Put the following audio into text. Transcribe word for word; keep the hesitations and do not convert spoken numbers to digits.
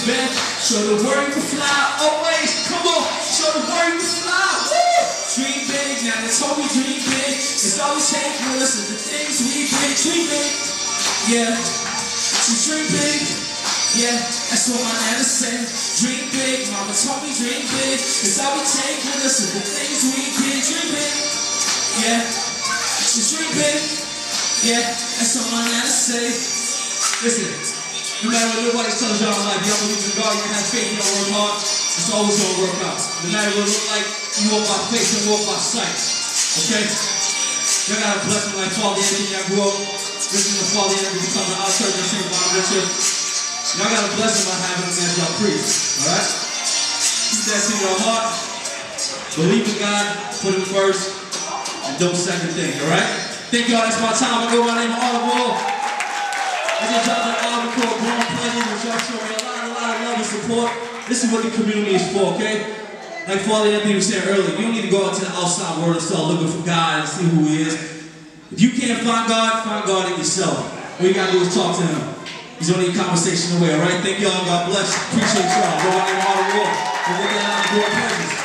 bend. Show the world you can fly. Always, come on, show the world you can fly. Woo! Dream big, now they told me dream big. It's always take with us and the things we big. Dream big, yeah. So dream big, yeah. That's what my nana said. Dream big, mama told me dream big. It's all we take with us and the things we did. Dream big, yeah. So dream big, yeah. That's what my nana said. Listen, no matter what nobody tells y'all in life, y'all believe in God, you have faith, y'all work hard, it's always gonna work out. No matter what it look like, you walk by faith and walk by sight. Okay? Y'all got a blessing like Father Anthony. I grew up listening to Father Anthony become an outside in Saint Bonaventure. Y'all got a blessing by having him as y'all preach. Alright? Keep that in your heart. Believe in God, put him first, and don't second thing, alright? Thank y'all, that's my time. I go by the name of Autumn Wall. I just dropped an album called Born Pleasure, which y'all showing me a lot, a lot of love and support. This is what the community is for, okay? Like Father Anthony was saying earlier, you don't need to go out to the outside world and start looking for God and see who he is. If you can't find God, find God in yourself. All you gotta do is talk to him. He's only a conversation away, alright? Thank y'all, God bless. Appreciate y'all. Go out in all the world. We're looking out for more presence.